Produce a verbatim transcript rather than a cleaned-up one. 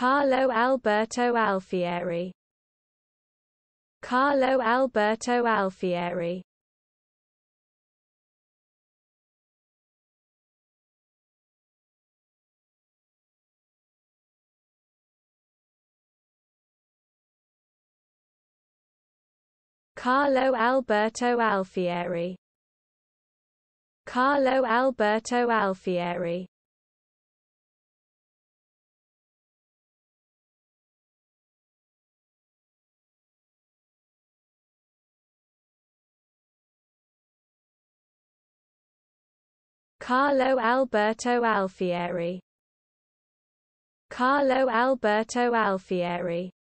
Carlo Alberto Alfieri. Carlo Alberto Alfieri. Carlo Alberto Alfieri. Carlo Alberto Alfieri. Carlo Alberto Alfieri. Carlo Alberto Alfieri.